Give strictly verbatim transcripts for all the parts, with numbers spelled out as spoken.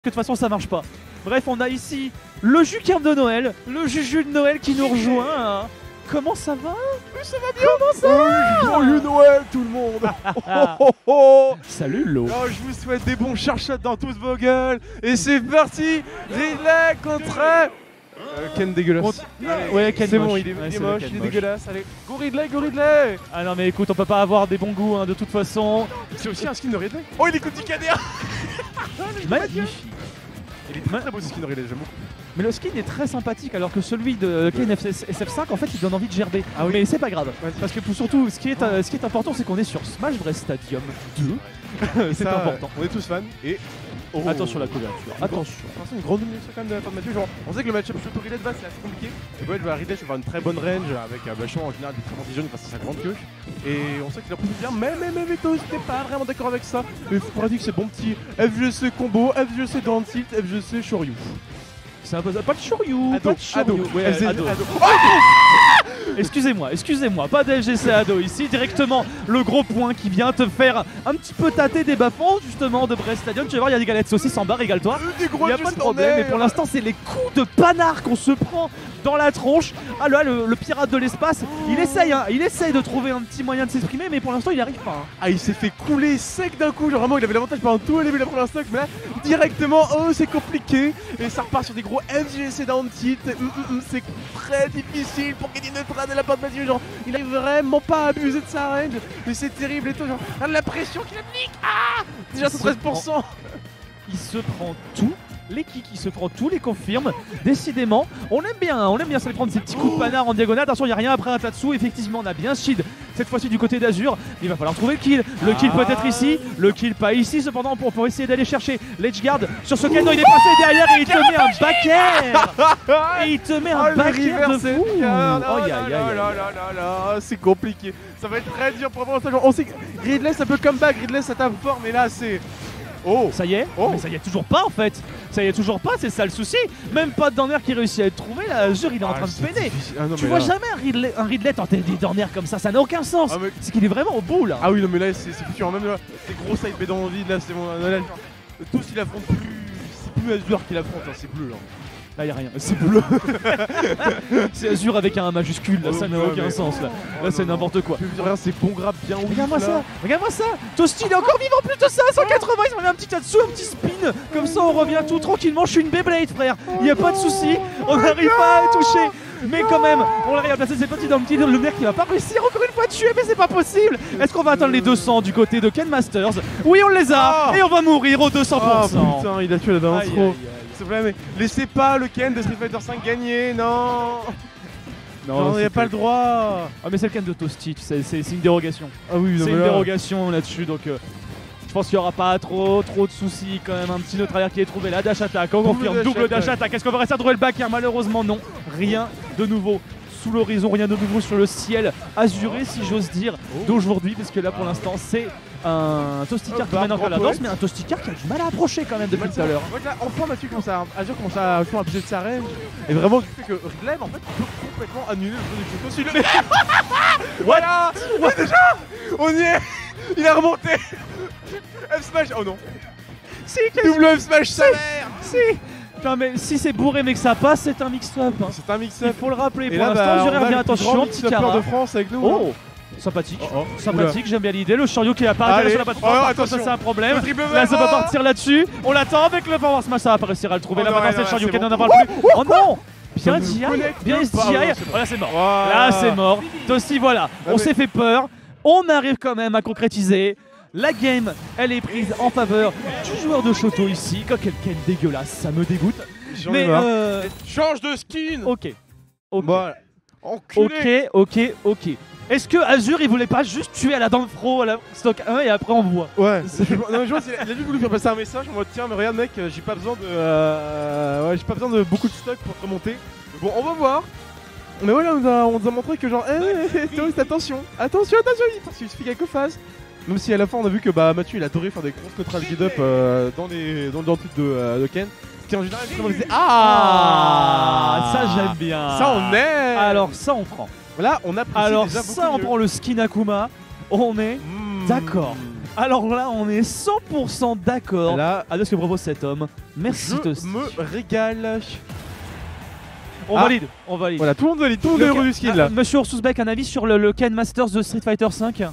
que de toute façon ça marche pas. Bref, on a ici le Juquin de Noël, le Juju de Noël qui nous rejoint. Hein. Comment ça va? Oui, ça va bien. Comment ça va? Joyeux Noël tout le monde. oh, oh, oh. Salut Lo. Oh, je vous souhaite des bons charchots dans tous vos gueules. Et c'est parti. Ridley contre euh, Ken dégueulasse. Contre... Allez, Ouais, Ken c'est moche. bon, il est, Ouais, il est c'est moche, Ken il est moche. dégueulasse. Allez, go Ridley, go Ridley. Ah non mais écoute, on peut pas avoir des bons goûts hein, de toute façon. C'est aussi un skin de Ridley. Oh, il écoute du K D A. Magnifique. Il est très très beau ce skin de Ridley, j'aime beaucoup. Mais le skin est très sympathique alors que celui de Ken S F cinq en fait il donne envie de gerber. Ah oui. Mais c'est pas grave. Vas-y. Parce que pour surtout ce qui est, euh, ce qui est important c'est qu'on est sur Smash Bros Stadium deux. C'est Ça, important. On est tous fans et oh. Attention la couverture. Attention. Attention, une grande domination quand même de la part de Mathieu. Genre, on sait que le match-up Shoto Ridley de base c'est assez compliqué. Et ouais, bah, Ridley ça va avoir une très bonne range avec un bâchon en général des très bons visions grâce à sa grande queue. Et on sait qu'il a pris bien, mais mais mais Vito c'était pas vraiment d'accord avec ça. Mais il faut dire que c'est bon petit F G C combo, F G C down tilt, F G C Shoryu. C'est un peu ça. Pas de Shoryu. Ado, Pas de Shoryu. ado. Ouais, F G C ado. ado. Excusez-moi, excusez-moi, pas d'F G C Ado ici, directement le gros point qui vient te faire un petit peu tâter des bas-fonds justement de Brest Stadium. Tu vas voir, il y a des galettes saucisses en bas, régale-toi. Des gros Il n'y a pas de problème, mais pour l'instant c'est les coups de panard qu'on se prend dans la tronche. Ah là, le, le pirate de l'espace, il essaye, hein, il essaye de trouver un petit moyen de s'exprimer, mais pour l'instant il n'y arrive pas. Hein. Ah, il s'est fait couler sec d'un coup, genre vraiment il avait l'avantage pendant tout le début de la première stock, mais là directement, oh c'est compliqué, et ça repart sur des gros F G C down tilt, mm, mm, mm, c'est très difficile pour gagner notre run de la part de Mathieu, genre il arrive vraiment pas à abuser de sa range, mais c'est terrible et tout, genre regarde la pression qu'il applique, ah déjà Il se treize pour cent. Il se prend tout. Les kicks, il se prend tous les confirmes. Décidément, on aime bien, hein, on aime bien se les prendre ces petits coups de panard en diagonale. Attention, il n'y a rien après un Tatsu. Effectivement, on a bien Shield cette fois-ci du côté d'Azur. Il va falloir trouver le kill. Le kill Ah. peut-être ici, le kill pas ici. Cependant, pour, pour essayer d'aller chercher l'edge guard sur ce Ken. Non, il est passé derrière et il te met un back air. Et il te met un Oh, back le air de reverse fou. est bien. Oh, Oh aïe, là aïe, là aïe. là là là là, c'est compliqué. Ça va être très dur pour avoir ça. Genre, on sait que Ridley ça peut comeback, Ridley ça tape fort, mais là c'est. Oh! Ça y est, Oh. mais ça y est toujours pas en fait. Ça y est toujours pas, c'est ça le souci. Même pas de Dorner qui réussit à être trouvé. Là, Azur il est en train de se peiner. Ah, non, Tu mais vois là- jamais un Ridley, un Ridley tenter des Dorner comme ça, ça n'a aucun sens. Ah, mais- C'est qu'il est vraiment au bout là. Ah oui, non mais là c'est c'est futur, même là, c'est gros side B dans le vide, là c'est bon, là, là, tous il affronte plus, c'est plus Azur qui l'affronte, hein, c'est bleu là. Là y a rien, c'est bleu. C'est Azur avec un majuscule, là Oh, ça n'a ouais, aucun mais- sens là. Oh, Là non, c'est non. n'importe quoi. Regarde, c'est bon grab bien ouf. Regarde-moi là. ça, regarde-moi ça. Toasty il est encore vivant en plus de ça, cent quatre-vingts, il se met un petit Tatsu, un petit spin. Comme ça on revient tout tranquillement, je suis une Beyblade frère. Il y a pas de souci, on n'arrive pas à toucher. Mais quand même, on l'arrive à placer ses petits dans le petit le mec qui va pas réussir encore une fois à tuer, mais c'est pas possible. Est-ce qu'on va atteindre les deux cents du côté de Ken Masters? Oui on les a, Oh. et on va mourir au deux cents pour Oh cent. putain, il a tué la danse Aïe, trop. aïe, aïe. S'il vous plaît, mais laissez pas le Ken de Street Fighter cinq gagner, non. Non, il y a pas le droit. Ah mais c'est le Ken de Toasty, tu sais, c'est c'est une dérogation. Ah oui, non C'est mais une là- dérogation là-dessus, donc euh, je pense qu'il n'y aura pas trop trop de soucis quand même. Un petit neutre arrière qui est trouvé, la dash attack, on Double confirme, dash double dash attack. attack. Est-ce qu'on va réussir à trouver le back? Malheureusement non, rien de nouveau sous l'horizon, rien de nouveau sur le ciel azuré si j'ose dire d'aujourd'hui, parce que là pour l'instant c'est un Toastikar qui Oh, mène encore la bravo, danse, mais un Toastikar qui a du mal à approcher quand même depuis tout à l'heure. En fait, là, enfin Mathieu commence à, Azur commence à justement abuser de sa range. Et vraiment, ce qui fait que Ridley, en fait, peut complètement annuler le jeu de Shoto. Voilà. Ouais, déjà. On y est. Il a remonté. F smash. Oh non. Si, qu'est-ce Double F smash salaire. si Putain, mais si c'est bourré mais que ça passe, c'est un mix-up. hein. C'est un Il mix-up. faut le rappeler. Et Pour là, l'instant, bah, Azur on a revient, le plus attention, grand petit mix-upper Kara. de France avec nous. Oh, sympathique, Oh, oh, sympathique, j'aime bien l'idée. Le Shoryu qui apparaît Allez. sur la plateforme, Oh, par contre, attention. ça c'est un problème. Le triple Là ça va oh. partir là-dessus. On l'attend avec le Power Smash, ça va pas réussir à le trouver. Oh Là non, maintenant non, c'est le là, Shoryu c'est qui bon. n'en a pas le plus. Oh non. Bien Ça ne S G I, connecte bien pas. S G I. Oh, c'est bon. Voilà c'est mort. Voilà. Là c'est mort. Toasty voilà, on mais- s'est fait peur. On arrive quand même à concrétiser. La game, elle est prise en faveur du joueur de Shoto ici. Quand quelqu'un est dégueulasse, ça me dégoûte. J'en ai Mais marre. euh, Change de skin. ok. Ok. Voilà. Enculé. Ok, ok, ok. Est-ce que Azur il voulait pas juste tuer à la dent de fro à la stock un et après on voit? Ouais, c'est- je- non, mais je pense qu'il a il a juste voulu faire passer un message en mode tiens mais regarde mec, euh, j'ai pas besoin de euh, ouais, j'ai pas besoin de beaucoup de stock pour te remonter. Mais bon, on va voir. Mais voilà, on nous a, on nous a montré que genre eh, Toast, attention, attention, attention, il suffit quelques phases. Même si à la fin on a vu que bah Mathieu il adorait faire des grosses neutral guide up euh, dans les dans le dans le truc de, euh, de Ken. Qui en général on disait Ah, ah ça j'aime bien. ça on est. Alors ça on prend. Là on apprécie Alors déjà ça beaucoup on mieux. prend le skin Akuma. On est Mmh. d'accord. Alors là, on est cent pour cent d'accord Là, avec ce que propose cet homme. Merci je Toasty. me régale. On Ah. valide, on valide. Voilà, tout le monde valide, tout le monde Le est Ken- heureux du skin Ah, là. Monsieur Ursusbeck, un avis sur le, le Ken Masters de Street Fighter cinq.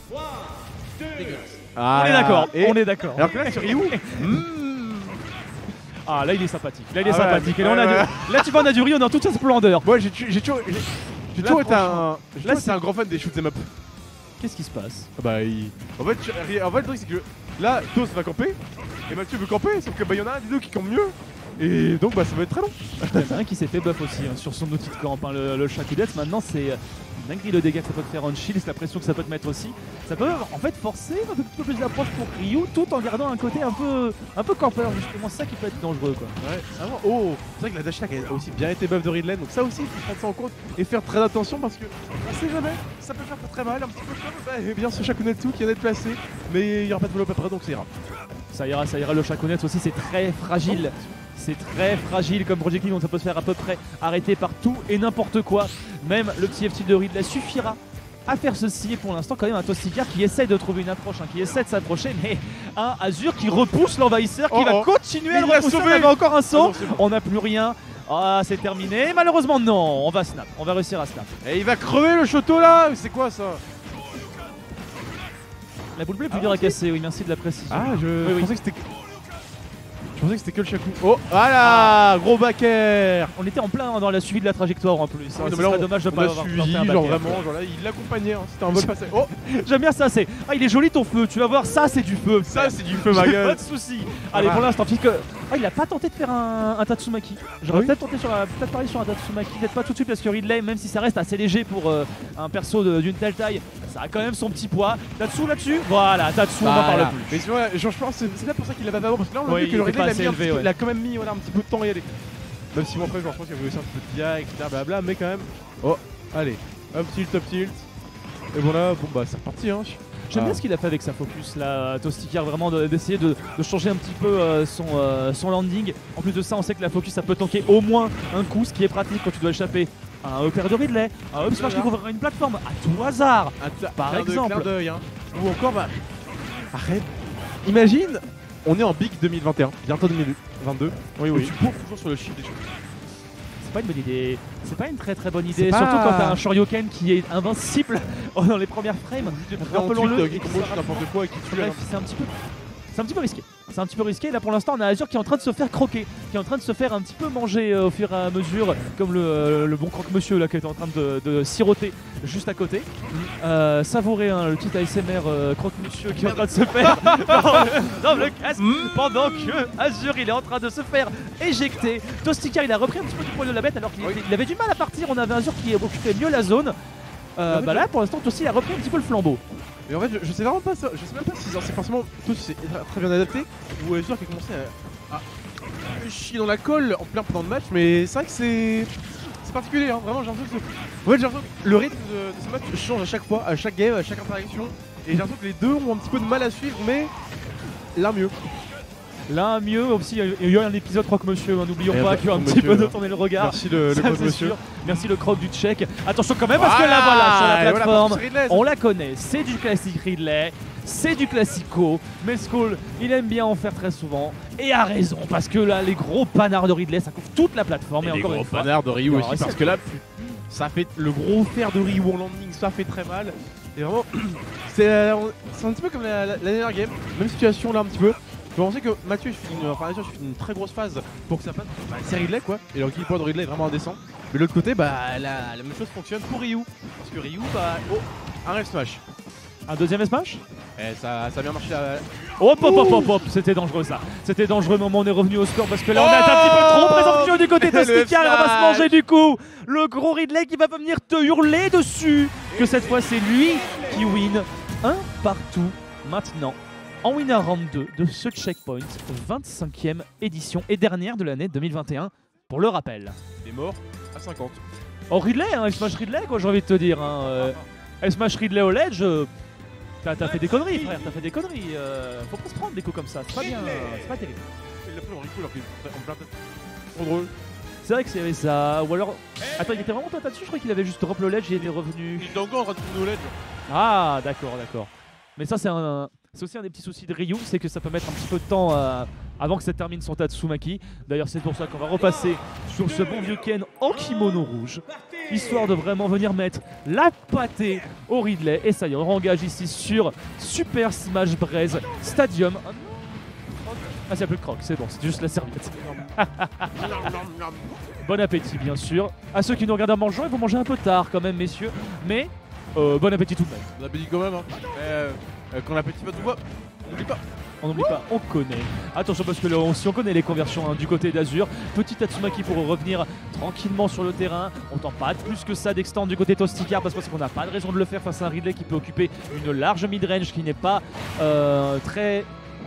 Ah, On est d'accord, et- on est d'accord. Alors que là, sur Ryu, hmm, Ah là il est sympathique, là il est Ah ouais, sympathique. Et là, on ouais, a ouais. du- là tu vois on a du Ryu dans toute sa splendeur. moi j'ai tu- j'ai toujours, j'ai- j'ai Là, toujours été franchement, un, j'ai là, toujours été un grand fan des shoot'em up. Qu'est-ce qui se passe? Ah Bah, il... en fait, je- en fait, le truc c'est que là, Tos va camper et Mathieu veut camper, sauf que bah, y en a un des deux qui campe mieux. Et donc, bah, ça va être très long. Il y en a un qui s'est fait buff aussi hein, sur son outil de camp, hein, le, le Shakudetsu. Maintenant c'est euh, dinguerie le dégât que ça peut te faire on shield, la pression que ça peut te mettre aussi. Ça peut en fait forcer un petit peu plus d'approche pour Ryu tout en gardant un côté un peu un peu campeur justement, c'est ça qui peut être dangereux quoi. Ouais, vraiment. Oh, c'est vrai que la dash attack a aussi bien été buff de Ridley, donc ça aussi, il faut prendre ça en compte et faire très attention parce que on sait jamais, ça peut faire très mal, un petit peu comme bah, eh bien ce Shakunetsu qui vient d'être placé, mais il n'y aura pas de follow-up après donc ça ira. Ça ira, ça ira, le Shakudetsu aussi c'est très fragile. C'est très fragile comme projectile donc ça peut se faire à peu près arrêter par tout et n'importe quoi. Même le petit F T de Ridley suffira à faire ceci et pour l'instant quand même un Toastikar qui essaie de trouver une approche, hein, qui essaie de s'approcher, mais un Azur qui repousse l'envahisseur, qui Oh, va oh. continuer à Il le l'a repousser, sauvé. on avait encore un saut, Ah non, c'est bon. on n'a plus rien. Ah c'est terminé, malheureusement non, on va snap, on va réussir à snap. Et il va crever le Shoto là, c'est quoi ça? La boule bleue est plus Ah, dure à si. casser, oui merci de la précision. Ah, je, Oui, je oui. pensais que c'était. Je pensais que c'était que le Shaku. Oh, voilà, gros back air. On était en plein dans la suivi de la trajectoire en plus, hein, Ah oui, ce non, mais là, serait on- dommage de On pas a avoir suivi, tenté un genre back air. vraiment, genre là, il l'accompagnait, hein, c'était un vol passé. Oh, J'aime bien ça, c'est. Ah, il est joli ton feu, tu vas voir, ça c'est du feu. ça c'est du feu, ma J'ai gueule. pas de soucis. Allez, va. pour l'instant, puisque. Ah, il a pas tenté de faire un, un Tatsumaki. J'aurais Oui. peut-être tenté sur la. Peut-être pareil sur un Tatsumaki, peut-être pas tout de suite parce que Ridley, même si ça reste assez léger pour euh, un perso de- d'une telle taille, ça a quand même son petit poids. Tatsu là-dessus, voilà, Tatsu, on n'en Voilà. parle plus. Mais tu vois, genre, je pense que c'est c'est là pour ça qu'il l'a pas fait avant, parce que là on a Oui, vu que il le était Ridley pas il a, assez mis un élevé, petit peu- ouais. il a quand même mis voilà, un petit peu de temps à y aller. Même si bon après genre, je pense qu'il y avait aussi un petit peu de dia, et cetera. Blabla, mais quand même. Oh, allez, up tilt, up tilt. Et voilà, bon bah c'est reparti hein. J'aime Ah. bien ce qu'il a fait avec sa focus là, Toastikar, vraiment de- d'essayer de, de changer un petit peu euh, son, euh, son landing. En plus de ça, on sait que la focus ça peut tanker au moins un coup, ce qui est pratique quand tu dois échapper à un upper de Ridley, à un up smash qui couvre une plateforme à tout hasard. Un ta- Par clin de- exemple. clin d'œil, hein. Ou encore bah. Arrête. Imagine, on est en Big deux mille vingt et un, bientôt deux mille vingt-deux. Oui, Et tu bouffes toujours sur le shield des choses. C'est pas une bonne idée. C'est pas une très très bonne idée. C'est pas- Surtout quand t'as un Shoryuken qui est invincible dans les premières frames. Rappelons-le. qui combo sur n'importe quoi et qui tue. Bref, c'est un petit peu. C'est un petit peu risqué. C'est un petit peu risqué. Là pour l'instant, on a Azure qui est en train de se faire croquer, qui est en train de se faire un petit peu manger euh, au fur et à mesure, comme le, euh, le bon croque-monsieur là qui est en train de, de siroter juste à côté. Euh, savourer hein, le petit A S M R euh, croque-monsieur qui est en train de se faire dans, dans le casque pendant que Azure il est en train de se faire éjecter. Toastikar il a repris un petit peu du poil de la bête alors qu'il Oui. était- il avait du mal à partir. On avait Azure qui occupait mieux la zone. Euh, Mais bah là pour l'instant Toasty il a repris un petit peu le flambeau. Mais en fait, je, je sais vraiment pas ça. Je sais même pas si genre, c'est forcément tout c'est très, très bien adapté ou euh, sûr qui a commencé à, à chier dans la colle en plein pendant le match. Mais c'est vrai que c'est c'est particulier. Hein. Vraiment, j'ai l'impression que en fait, j'ai l'impression que le rythme de, de ce match change à chaque fois, à chaque game, à chaque interaction. Et j'ai l'impression que les deux ont un petit peu de mal à suivre, mais l'un mieux. L'un mieux aussi, il y a eu un épisode croque-monsieur, hein, n'oublions Et pas bah, qu'il y a un petit monsieur, peu de hein. tourner le regard. Merci le, le Ça, coach c'est monsieur. sûr. Merci le croc du tchèque. Attention quand même parce que là voilà sur la Et voilà, plateforme, parce que Ridley, on la connaît, c'est du classique Ridley, c'est du classico, mais Skull il aime bien en faire très souvent et a raison parce que là les gros panards de Ridley ça couvre toute la plateforme et, Et les encore gros une fois. panards de Ryu Alors, aussi réussi parce à- que là pu- ça fait le gros fer de Ryu en landing, ça fait très mal. Et vraiment c'est euh, on- c'est un petit peu comme la, la- la dernière game, même situation là un petit peu. Je pensais que Mathieu il finit une, enfin, Mathieu, il finit une très grosse phase pour que ça passe. Bah, c'est Ridley quoi. Et le kill point de Ridley est vraiment indécent. Mais de l'autre côté bah la, la même chose fonctionne pour Ryu. Parce que Ryu bah oh un F smash. Un deuxième smash. Et ça, ça a bien marché là. Hop hop hop hop hop, c'était dangereux ça. C'était dangereux au moment où on est revenu au score parce que là on a été un petit peu trop présomptueux du côté de Le Toastikar et on va se F-smash. manger du coup. Le gros Ridley qui va venir te hurler dessus. Que cette fois c'est lui qui win un partout maintenant. En winner round deux de ce checkpoint, vingt-cinquième édition et dernière de l'année deux mille vingt et un pour le rappel. Il est mort à cinquante. Oh Ridley, hein, Smash Ridley quoi j'ai envie de te dire. Hein, euh, Smash Ridley au ledge, euh, t'as t'as fait des conneries frère, t'as fait des conneries. euh, faut pas se prendre des coups comme ça, c'est pas bien, c'est pas terrible. Il l'a pris en Rico alors qu'il est en plein tête. Trop drôle. C'est vrai que c'est ça, ou alors... Attends, il était vraiment toi dessus, je croyais qu'il avait juste drop le ledge et il était revenu. Il est encore en train de tourner au ledge. Ah d'accord, d'accord. Mais ça c'est un... C'est aussi un des petits soucis de Ryu, c'est que ça peut mettre un petit peu de temps euh, avant que ça termine son Tatsumaki. D'ailleurs c'est pour ça qu'on va repasser sur ce bon vieux Ken en kimono rouge, histoire de vraiment venir mettre la pâtée au Ridley. Et ça y est, on engage ici sur Super Smash Bros Stadium. Ah, c'est plus de croc, c'est bon, c'est juste la serviette. Bon appétit, bien sûr. À ceux qui nous regardent en mangeant, ils vont manger un peu tard quand même, messieurs. Mais euh, bon appétit tout de même. Bon appétit quand même, hein. Euh, euh, quand l'appétit va tout voir, on n'oublie pas. On n'oublie pas, on connaît. Attention parce que là, on, si on connaît les conversions hein, du côté d'Azur, petit Tatsumaki pour revenir tranquillement sur le terrain. On tente pas plus que ça d'extendre du côté Tostikar parce qu'on n'a pas de raison de le faire face à un Ridley qui peut occuper une large mid-range qui n'est pas euh, très...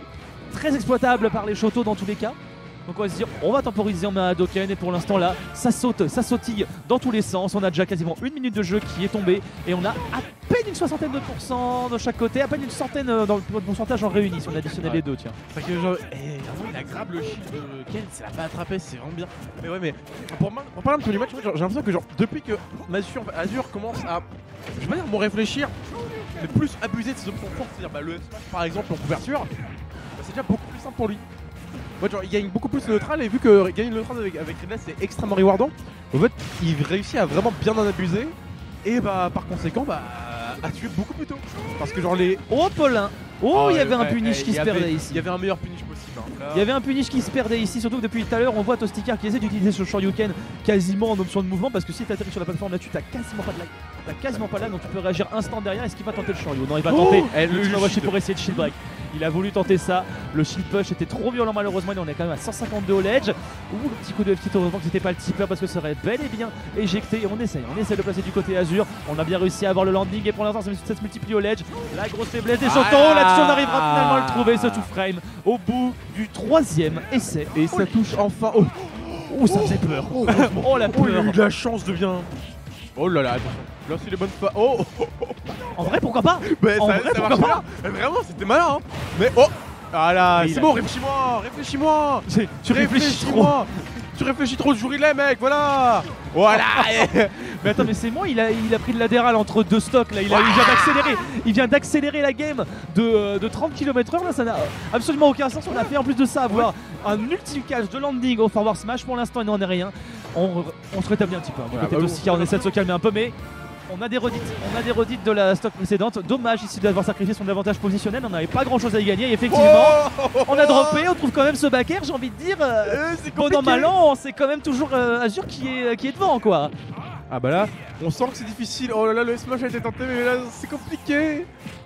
très exploitable par les Shoto dans tous les cas. Donc on va se dire, on va temporiser, on met un Hadoken et pour l'instant là, ça saute, ça sautille dans tous les sens. On a déjà quasiment une minute de jeu qui est tombée et on a à peine une soixantaine de pourcents de chaque côté, à peine une centaine dans le pourcentage en réuni si on additionnait ouais. les deux, tiens. C'est que genre, eh, vraiment il aggrave le shield de Ken, ça l'a pas attrapé, c'est vraiment bien. Mais ouais, mais pour, pour parler un peu du match, j'ai l'impression que genre depuis que Azur, Azur commence à, je vais dire, mon réfléchir, mais plus abuser de ses options fortes, c'est-à-dire bah, le F-Smash par exemple en couverture, bah, c'est déjà beaucoup plus simple pour lui. Ouais, genre, il gagne beaucoup plus le neutral et vu que gagner le neutral avec, avec Ridley c'est extrêmement rewardant, en fait il réussit à vraiment bien en abuser et bah par conséquent bah à tuer beaucoup plus tôt. Parce que genre les... Oh Paulin. Oh, il oh, y avait ouais, un punish ouais, qui se avait, perdait ici. Il y avait un meilleur punish possible. Hein. Il y avait un punish qui se perdait ici, surtout que depuis tout à l'heure on voit Tostikar qui essaie d'utiliser ce Shoryuken quasiment en option de mouvement parce que si tu atterris sur la plateforme là-dessus t'as quasiment pas de lag. T'as quasiment pas de lag donc tu peux réagir instant derrière. Est-ce qu'il va tenter le Shoryu? Non, il va oh tenter eh, le, le, le pour essayer de shield break. Il a voulu tenter ça, le shield push était trop violent malheureusement, on est quand même à cent cinquante-deux au ledge. Ouh, le petit coup de F T, heureusement que c'était pas le tipper parce que ça aurait bel et bien éjecté. Et on essaye, on essaye de placer du côté Azur. On a bien réussi à avoir le landing et pour l'instant ça se multiplie au ledge. La grosse faiblesse des Shoto, ah là-dessus on arrivera finalement à le trouver ce two frame au bout du troisième essai. Et ça touche enfin. Oh, oh ça faisait peur. Oh, oh la peur. Oh, il a eu de la chance de bien. Oh là là, attention. Là c'est les bonnes fois. Oh, oh, oh, oh. En vrai pourquoi pas bah, en ça, vrai ça pourquoi pas mais vraiment c'était malin hein. Mais oh ah là c'est bon, réfléchis-moi, réfléchis-moi. Tu réfléchis trop. Tu réfléchis trop, je les mec, voilà. Voilà. Mais attends, mais c'est moi, il a, il a pris de l'adéral entre deux stocks là, il, a, il vient d'accélérer, il vient d'accélérer la game de, de trente kilomètres heure là, ça n'a absolument aucun sens. On a fait en plus de ça avoir un ultime catch de landing au forward smash. Pour l'instant il n'en est rien. On, on se rétablit un petit peu. Hein. Voilà, bah, aussi, on essaie de se calmer un peu, mais on a des redites, on a des redites de la stock précédente. Dommage ici d'avoir sacrifié son avantage positionnel, on n'avait pas grand chose à y gagner et effectivement oh on a droppé, on trouve quand même ce backer, j'ai envie de dire euh, bon an mal an, c'est quand même toujours euh, Azur qui est, qui est devant quoi. Ah bah là, on sent que c'est difficile, oh là là le smash a été tenté mais là c'est compliqué.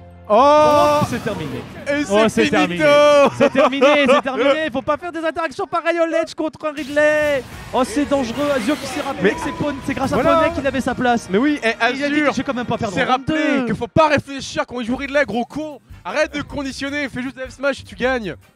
Oh, c'est terminé. Et oh, c'est terminé. C'est terminé, c'est terminé. Faut pas faire des interactions pareilles au ledge contre un Ridley. Oh, c'est dangereux. Azur qui s'est rappelé que c'est grâce à voilà. Poney qu'il avait sa place. Mais oui, et Azur, j'ai quand même pas perdu. C'est rappelé qu'il faut pas réfléchir quand il joue Ridley, gros con. Arrête de conditionner, fais juste F smash et tu gagnes.